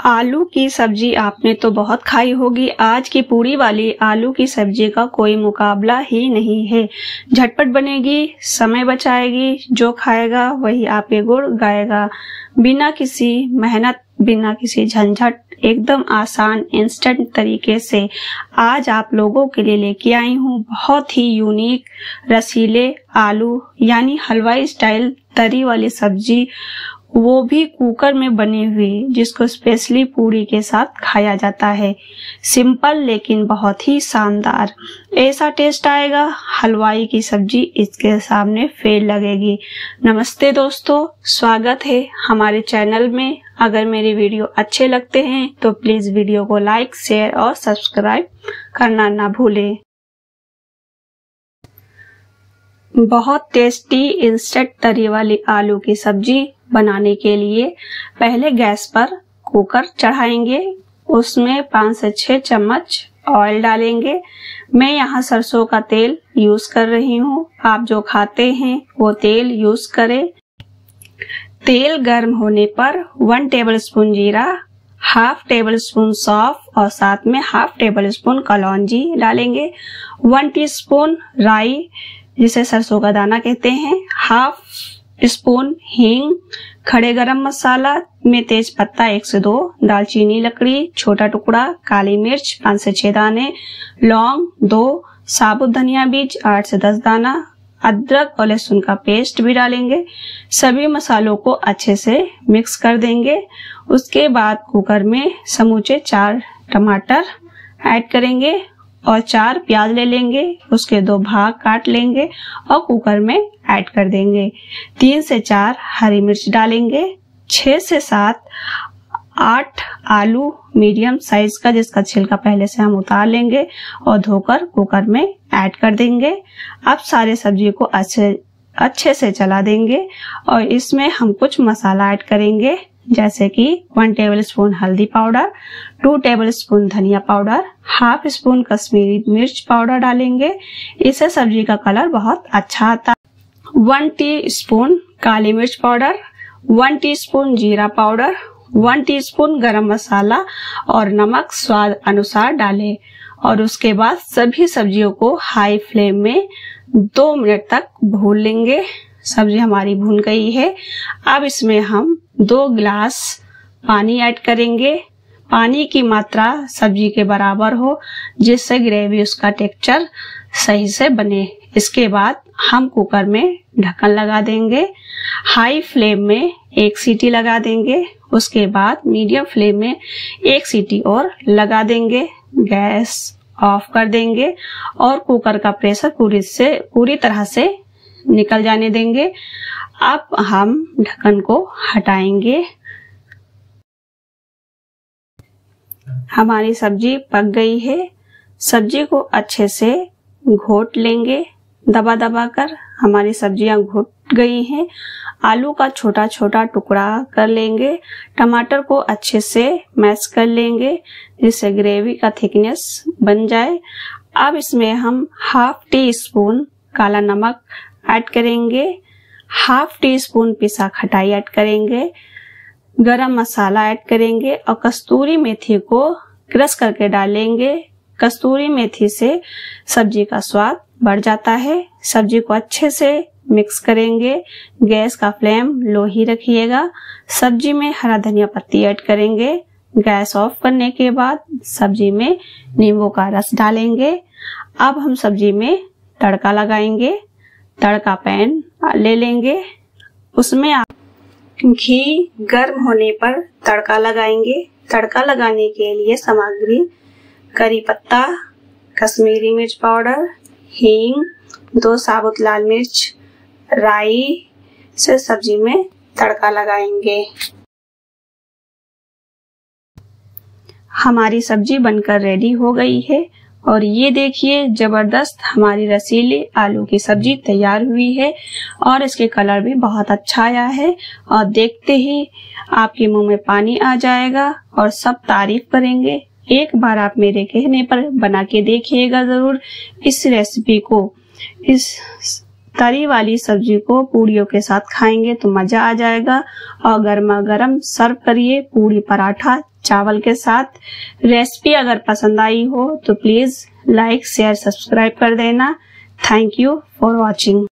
आलू की सब्जी आपने तो बहुत खाई होगी। आज की पूरी वाली आलू की सब्जी का कोई मुकाबला ही नहीं है। झटपट बनेगी, समय बचाएगी, जो खाएगा वही आपके गुण गाएगा। बिना किसी मेहनत, बिना किसी झंझट, एकदम आसान इंस्टेंट तरीके से आज आप लोगों के लिए लेके आई हूँ बहुत ही यूनिक रसीले आलू यानी हलवाई स्टाइल तरी वाली सब्जी, वो भी कुकर में बनी हुई, जिसको स्पेशली पूरी के साथ खाया जाता है। सिंपल लेकिन बहुत ही शानदार, ऐसा टेस्ट आएगा हलवाई की सब्जी इसके सामने फेल लगेगी। नमस्ते दोस्तों, स्वागत है हमारे चैनल में। अगर मेरे वीडियो अच्छे लगते हैं तो प्लीज वीडियो को लाइक, शेयर और सब्सक्राइब करना ना भूलें। बहुत टेस्टी इंस्टेंट तरी वाली आलू की सब्जी बनाने के लिए पहले गैस पर कुकर चढ़ाएंगे, उसमें 5 से 6 चम्मच ऑयल डालेंगे। मैं यहाँ सरसों का तेल यूज कर रही हूँ, आप जो खाते हैं वो तेल यूज करें। तेल गर्म होने पर 1 टेबलस्पून जीरा, हाफ टेबल स्पून सौंफ और साथ में हाफ टेबल स्पून कलौंजी डालेंगे। 1 टीस्पून राई जिसे सरसों का दाना कहते हैं, हाफ स्पून हींग, खड़े गरम मसाला में तेज पत्ता 1 से 2, दालचीनी लकड़ी छोटा टुकड़ा, काली मिर्च 5 से 6 दाने, लौंग 2, साबुत धनिया बीज 8 से 10 दाना, अदरक और लहसुन का पेस्ट भी डालेंगे। सभी मसालों को अच्छे से मिक्स कर देंगे। उसके बाद कुकर में समूचे 4 टमाटर ऐड करेंगे और 4 प्याज ले लेंगे, उसके 2 भाग काट लेंगे और कुकर में ऐड कर देंगे। 3 से 4 हरी मिर्च डालेंगे। 6 से 7 8 आलू मीडियम साइज का, जिसका छिलका पहले से हम उतार लेंगे और धोकर कुकर में ऐड कर देंगे। अब सारे सब्जी को अच्छे से चला देंगे और इसमें हम कुछ मसाला ऐड करेंगे, जैसे कि 1 टेबलस्पून हल्दी पाउडर, 2 टेबलस्पून धनिया पाउडर, हाफ स्पून कश्मीरी मिर्च पाउडर डालेंगे। इससे सब्जी का कलर बहुत अच्छा आता है। 1 टीस्पून काली मिर्च पाउडर, 1 टीस्पून जीरा पाउडर, 1 टीस्पून गरम मसाला और नमक स्वाद अनुसार डालें और उसके बाद सभी सब्जियों को हाई फ्लेम में 2 मिनट तक भून लेंगे। सब्जी हमारी भून गई है। अब इसमें हम 2 गिलास पानी ऐड करेंगे। पानी की मात्रा सब्जी के बराबर हो, जिससे ग्रेवी उसका टेक्सचर सही से बने। इसके बाद हम कुकर में ढक्कन लगा देंगे। हाई फ्लेम में 1 सीटी लगा देंगे, उसके बाद मीडियम फ्लेम में 1 सीटी और लगा देंगे। गैस ऑफ कर देंगे और कुकर का प्रेशर पूरी तरह से निकल जाने देंगे। अब हम ढक्कन को हटाएंगे। हमारी सब्जी पक गई है। सब्जी को अच्छे से घोट लेंगे, दबा दबा कर हमारी सब्जियां घुट गई हैं। आलू का छोटा छोटा टुकड़ा कर लेंगे। टमाटर को अच्छे से मैश कर लेंगे, जिससे ग्रेवी का थिकनेस बन जाए। अब इसमें हम हाफ टी स्पून काला नमक ऐड करेंगे, हाफ टी स्पून पिसा खटाई ऐड करेंगे, गरम मसाला ऐड करेंगे और कस्तूरी मेथी को क्रश करके डालेंगे। कस्तूरी मेथी से सब्जी का स्वाद बढ़ जाता है। सब्जी को अच्छे से मिक्स करेंगे। गैस का फ्लेम लो ही रखिएगा। सब्जी में हरा धनिया पत्ती ऐड करेंगे। गैस ऑफ करने के बाद सब्जी में नींबू का रस डालेंगे। अब हम सब्जी में तड़का लगाएंगे। तड़का पैन ले लेंगे, उसमें आप घी गर्म होने पर तड़का लगाएंगे। तड़का लगाने के लिए सामग्री करी पत्ता, कश्मीरी मिर्च पाउडर, हींग, 2 साबुत लाल मिर्च, राई से सब्जी में तड़का लगाएंगे। हमारी सब्जी बनकर रेडी हो गई है और ये देखिए जबरदस्त हमारी रसीली आलू की सब्जी तैयार हुई है और इसके कलर भी बहुत अच्छा आया है और देखते ही आपके मुंह में पानी आ जाएगा और सब तारीफ करेंगे। एक बार आप मेरे कहने पर बना के देखिएगा जरूर इस रेसिपी को। इस तरी वाली सब्जी को पूड़ियों के साथ खाएंगे तो मजा आ जाएगा और गर्मा गर्म सर्व करिए पूड़ी, पराठा, चावल के साथ। रेसिपी अगर पसंद आई हो तो प्लीज लाइक शेयर सब्सक्राइब कर देना। Thank you for watching.